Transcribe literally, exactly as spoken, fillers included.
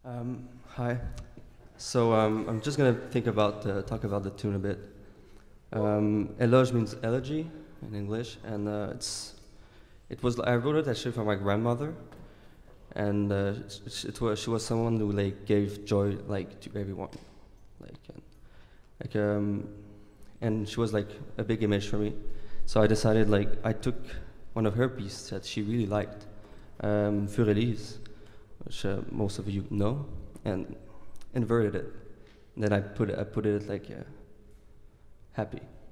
Um, hi. So um, I'm just gonna think about uh, talk about the tune a bit. Um, Eloge means elegy in English, and uh, it's it was I wrote it actually for my grandmother, and uh, it, it was she was someone who like gave joy like to everyone, like and, like um, and she was like a big image for me. So I decided like I took one of her pieces that she really liked, um, Für Elise, which uh, most of you know, and inverted it. And then I put it, I put it like uh, happy.